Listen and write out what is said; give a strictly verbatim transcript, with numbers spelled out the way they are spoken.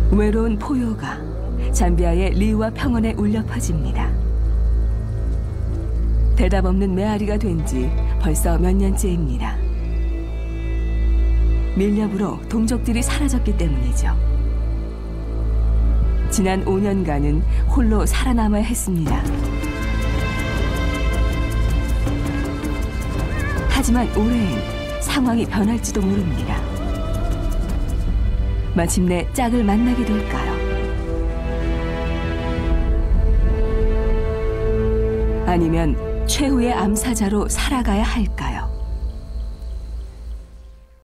외로운 포효가 잠비아의 리와 평원에 울려 퍼집니다. 대답 없는 메아리가 된 지 벌써 몇 년째입니다. 밀렵으로 동족들이 사라졌기 때문이죠. 지난 오 년간은 홀로 살아남아야 했습니다. 하지만 올해엔 상황이 변할지도 모릅니다. 마침내 짝을 만나게 될까요? 아니면 최후의 암사자로 살아가야 할까요?